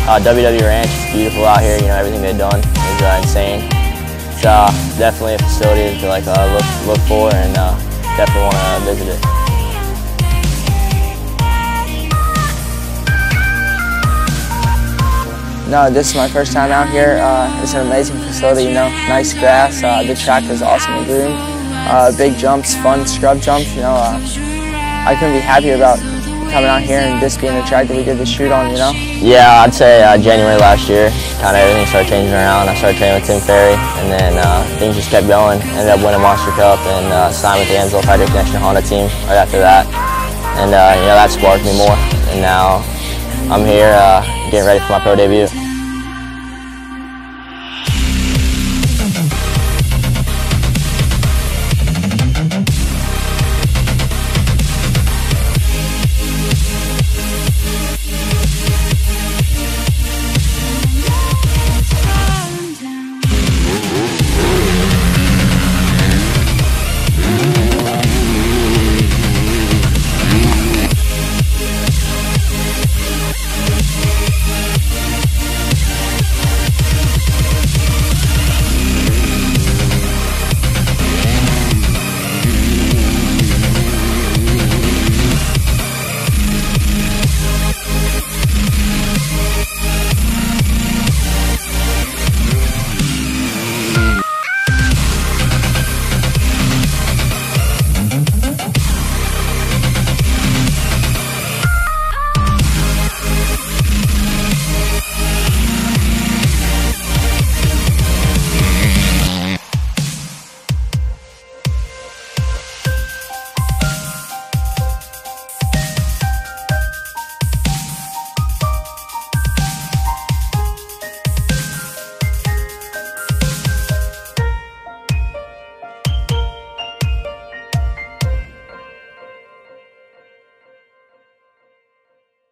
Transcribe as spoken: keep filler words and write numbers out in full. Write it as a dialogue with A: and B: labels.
A: Uh, W W Ranch is beautiful out here. You know, everything they've done is uh, insane. It's uh, definitely a facility to like uh, look look for, and uh, definitely want to visit it.
B: No, this is my first time out here. Uh, it's an amazing facility, you know, nice grass. Uh, the track is awesome and groomed. Uh, big jumps, fun scrub jumps, you know. Uh, I couldn't be happier about coming out here and this being the track that we get to shoot on, you know.
A: Yeah, I'd say uh, January last year, kind of everything started changing around. I started training with Tim Ferry, and then uh, things just kept going. Ended up winning Monster Cup and uh, signed with the Ansel Factory Connection Honda team right after that. And uh, you know, that sparked me more, and now I'm here uh, getting ready for my pro debut.